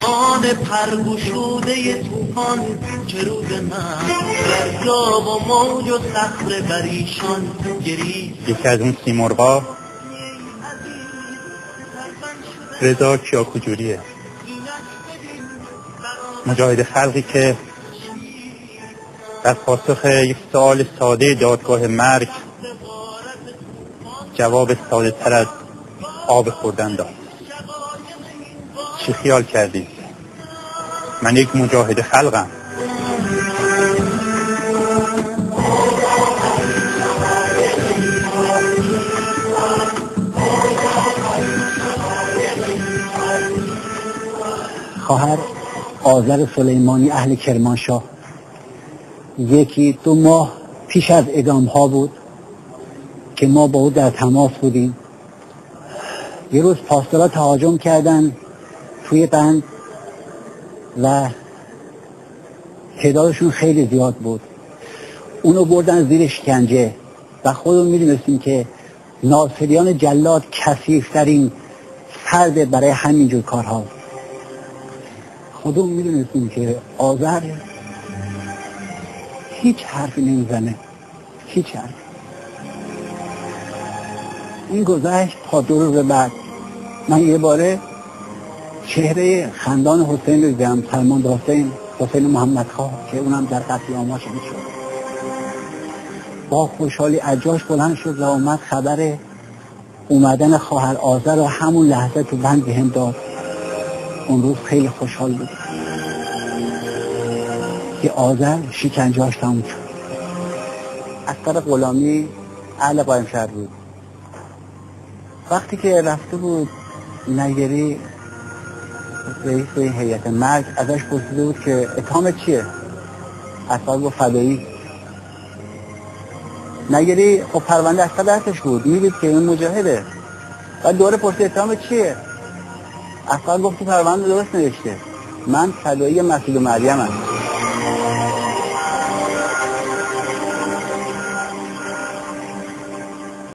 آن پرگشوده توفان چه روز من دریا و موج و صخره بریشان گریست. یکی از اون سیمرغا رضا کیاکوجوریه، مجاهد خلقی که در پاسخ یک سوال ساده دادگاه مرگ جواب ساده تر از آب خوردن داد. چی خیال کردی؟ من یک مجاهد خلقم. خواهر آذر سلیمانی اهل کرمانشاه 1-2 ماه پیش از اعدام ها بود که ما با او در تماس بودیم. یه روز پاسدارا تهاجم کردن توی بند و تعدادشون خیلی زیاد بود. اونو بردن زیر شکنجه و خودمون میدونستیم که ناصریان جلاد کثیف‌ترین فرد برای همینجور کارها. خودمون میدونستیم که آذر هیچ حرفی نمیزنه، هیچ حرفی. این گذشت تا 2 روز بعد من یه باره چهره خندان حسین رو دیدم، سلمان حسین محمدخواه که اونم در قتل عام شهید شد. با خوشحالی از جاش بلند شد و اومد خبر اومدن خواهر آذر رو همون لحظه تو بند بهم داد. اون روز خیلی خوشحال بود که آذر شکنجه‌اش تموم شد. اصغر غلامی اهل قائمشهر بود. وقتی که رفته بود نگری رئیس هیئت مرگ ازش پرسیده بود که اتهامت چیه؟ اصغر گفت فدایی. نگری خب پرونده اصغر دستش بود، میدید که اون مجاهده. و دوره پرسید اتهامت چیه؟ اصغر گفت تو پرونده درست نوشته، من فدایی مسعود و مریم هستم.